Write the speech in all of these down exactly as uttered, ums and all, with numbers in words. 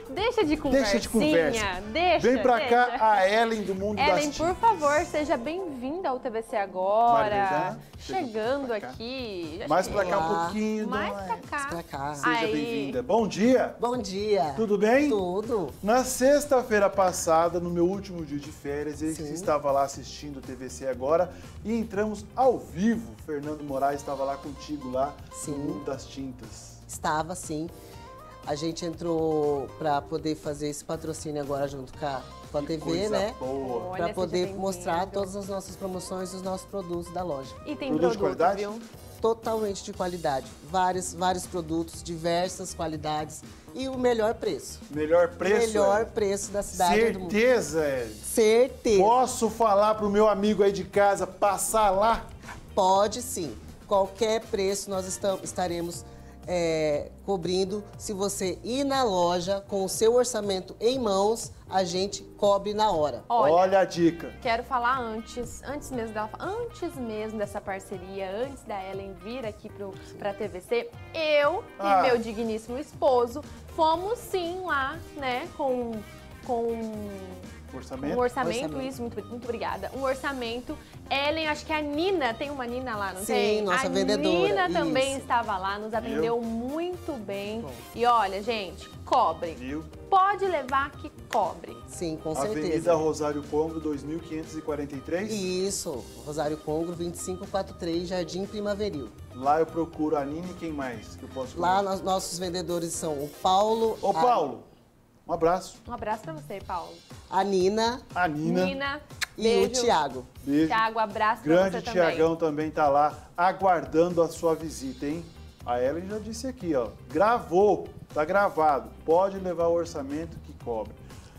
Deixa de conversinha. Deixa de conversa. Deixa, Vem pra deixa. cá a Ellen do Mundo Ellen, das Tintas. por favor, seja bem-vinda ao T V C Agora. Margarida, Chegando pra cá. aqui. Já Mais cheguei. pra cá um pouquinho. Mais dona pra Ellen. cá. Pra cá. Seja Aí. bem-vinda. Bom dia. Bom dia. Tudo bem? Tudo. Na sexta-feira passada, no meu último dia de férias, eu Sim. estava lá assistindo o T V C Agora e entramos ao vivo. Fernando Moraes estava lá contigo lá Sim. no Mundo das Tintas. Estava, sim. A gente entrou para poder fazer esse patrocínio agora junto com a, com a Que T V, coisa né? boa. Olha, Para seja poder bem-vindo. mostrar todas as nossas promoções e os nossos produtos da loja. E tem Produto de produto, qualidade? viu? Totalmente de qualidade. Vários, vários produtos, diversas qualidades e o melhor preço. Melhor preço. melhor Ellen? preço da cidade do mundo. Certeza, Ellen? Certeza. Posso falar pro meu amigo aí de casa passar lá? Pode sim. Qualquer preço nós estam- estaremos é, cobrindo. Se você ir na loja com o seu orçamento em mãos, a gente cobre na hora. Olha, Olha a dica. quero falar antes, antes mesmo dela, antes mesmo dessa parceria, antes da Ellen vir aqui pro, pra T V C, eu Ah. e meu digníssimo esposo fomos sim lá, né, com, com Orçamento? um orçamento, Orçamento. isso, muito, muito obrigada, um orçamento. Ellen, acho que a Nina, tem uma Nina lá, não Sim, tem? nossa a vendedora, Nina também isso. estava lá, nos atendeu muito bem. Bom. E olha, gente, cobre. Viu? Pode levar que cobre. Sim, com Avenida certeza. Rosário Congo, dois mil quinhentos e quarenta e três. Isso, Rosário Congro, vinte e cinco quarenta e três, Jardim Primaveril. Lá eu procuro a Nina e quem mais que eu posso Lá comer? nós- nossos vendedores são o Paulo, Ô, a- Paulo, um abraço. Um abraço pra você, Paulo. a Nina A Nina. Nina, e beijo. o Tiago. Beijo. Tiago, abraço pra Grande você também. Tiagão também tá lá aguardando a sua visita, hein? A Ellen já disse aqui, ó. Gravou, tá gravado. Pode levar o orçamento que cobre.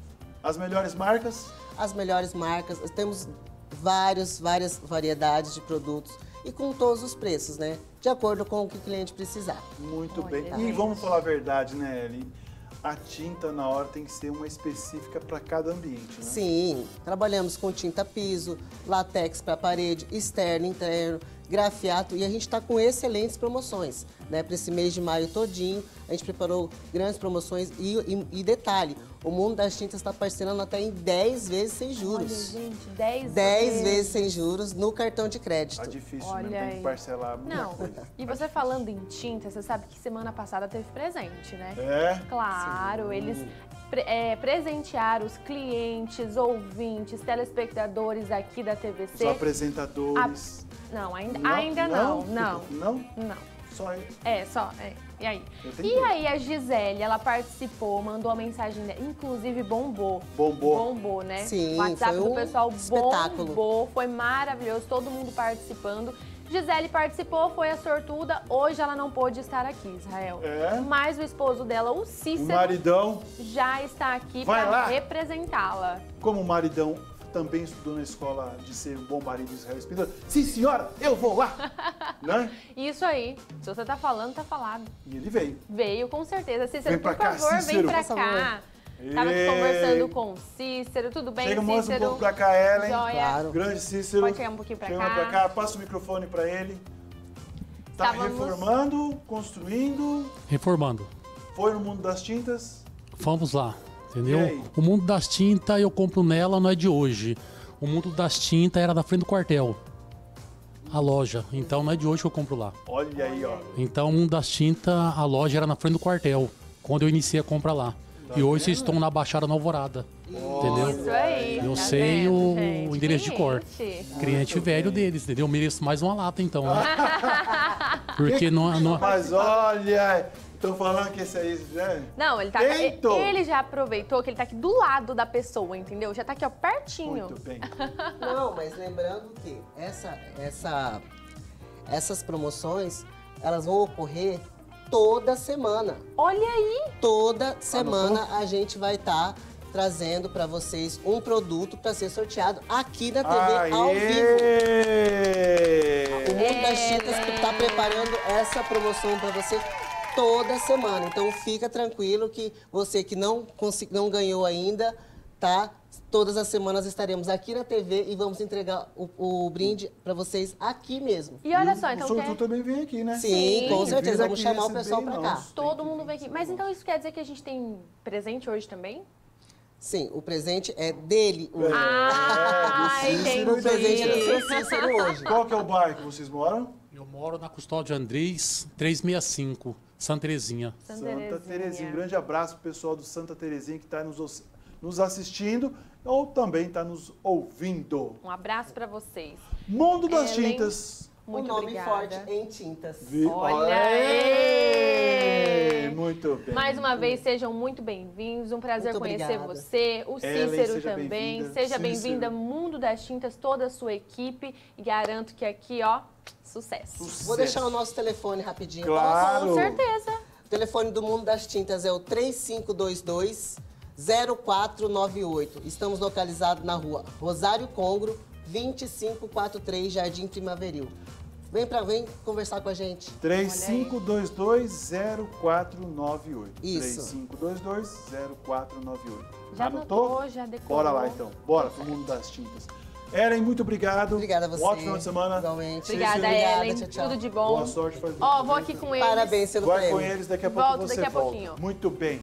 As melhores marcas? As melhores marcas, nós temos vários, várias variedades de produtos e com todos os preços, né? De acordo com o que o cliente precisar. Muito Olha, bem. E gente. vamos falar a verdade, né, Ellen? A tinta na hora tem que ser uma específica para cada ambiente, né? Sim, trabalhamos com tinta piso, látex para parede, externo, interno, grafiato e a gente está com excelentes promoções, né? Para esse mês de maio todinho, a gente preparou grandes promoções e, e- e detalhe, o Mundo das Tintas está parcelando até em dez vezes sem Olha, juros. gente, dez dez vezes sem juros no cartão de Tá crédito. difícil, Olha né? Tem aí. que parcelar muita Não, coisa. e você falando em tinta, você sabe que semana passada teve presente, né? É? Claro, eles pre- é, presentearam os clientes, ouvintes, telespectadores aqui da T V Os C. apresentadores. Não, ainda Não? ainda não, Não? não, Não? não. Só aí. É, só, é. E aí? Eu tentei. E aí a Gisele, ela participou, mandou a mensagem dela, inclusive bombou. Bombou. Bombou, né? Sim, o WhatsApp foi do um pessoal espetáculo. bombou, foi maravilhoso, todo mundo participando. Gisele participou, foi a sortuda, hoje ela não pôde estar aqui, Israel. É? Mas o esposo dela, o O Cícero, maridão, já está aqui Vai lá. para representá-la. como o maridão também estudou na escola de ser um bom marido de Israel Espíndola. Sim, senhora, eu vou lá! Né? Isso aí, se você tá falando, tá falado. E ele veio. Veio, com certeza. Cícero, Vem pra por cá, favor, vem Cícero. pra Por favor. cá. Tava aqui Ei. conversando com o Cícero, tudo bem, Chega, mostra um Cícero? pouco pra cá, Ellen. Joia. Claro. Grande Cícero. Pode chegar um pouquinho pra Chega cá. pra cá, passa o microfone pra ele. Tá Estávamos- reformando, construindo, Reformando. foi no mundo das tintas. Vamos lá, entendeu? E aí? O mundo das tintas eu compro nela, não é de hoje. O mundo das tintas era da frente do quartel. A loja. Então não é de hoje que eu compro lá. Olha aí, ó. Então o mundo das tintas, a loja era na frente do quartel, quando eu iniciei a compra lá. e hoje vocês estão na Baixada na Alvorada. Entendeu? Isso aí. Eu tá sei vendo, o- gente? o endereço de cor. Cliente. Cliente velho deles, entendeu? Eu mereço mais uma lata então, né? Porque não, não, Mas olha, estão falando que esse aí, né? Não, ele tá Tentou. ele já aproveitou que ele tá aqui do lado da pessoa, entendeu? Já tá aqui, ó, pertinho. Muito bem. Não, mas lembrando que essa, essa, essas promoções, elas vão ocorrer toda semana. Olha aí. Toda semana a gente vai estar trazendo para vocês um produto para ser sorteado aqui na T V ao vivo. O Aê! Mundo das Tintas está preparando essa promoção para você toda semana. Então fica tranquilo que você que não, consegui- não ganhou ainda, tá? Todas as semanas estaremos aqui na T V e vamos entregar o, o brinde para vocês aqui mesmo. E olha só, então o quer... sortudo também vem aqui, né? Sim, Sim. com Tem que certeza. vir Vamos aqui chamar o receber pessoal para cá. nós. Todo Tem que mundo vem aqui. vir Mas então isso quer dizer que a gente tem presente hoje também? Sim, o presente é dele hoje. Ah, do Cícero O presente é do seu entendi. Cícero hoje. Qual que é o bairro que vocês moram? Eu moro na Custódio Andrés, trezentos e sessenta e cinco, Santa Terezinha. Santa Santa Terezinha. Terezinha. Um grande abraço pro pessoal do Santa Terezinha que está nos, nos assistindo ou também está nos ouvindo. Um abraço pra vocês. Mundo das Ellen, Tintas. Muito um nome obrigada. forte em tintas. Vi- Olha Aê! aí! Muito bem. Mais uma vez, sejam muito bem-vindos. Um prazer Muito conhecer obrigada. você, o Ellen, Cícero seja também. bem-vinda. Seja Cícero. bem-vinda, Mundo das Tintas, toda a sua equipe. E garanto que aqui, ó, sucesso. Sucesso. Vou deixar o nosso telefone rapidinho. Claro. Com certeza. O telefone do Mundo das Tintas é o três cinco dois dois, zero quatro nove oito. Estamos localizados na rua Rosário Congro, vinte e cinco quarenta e três, Jardim Primaveril. Vem pra vem conversar com a gente. três cinco dois dois, zero quatro nove oito. Isso. três cinco dois dois, zero quatro nove oito. Já Anotou? anotou, já decorou. Bora lá então. Bora pro Mundo das Tintas. Ellen, muito obrigado. Obrigada a você. Um ótimo final de semana. Igualmente. Obrigada, Obrigada, Ellen. tchau, tchau. Tudo de bom. Boa sorte. Faz Ó, vou aqui com eles. Parabéns pelo Vai prêmio. com eles, daqui a pouco Volto você daqui a volta. pouquinho. Muito bem.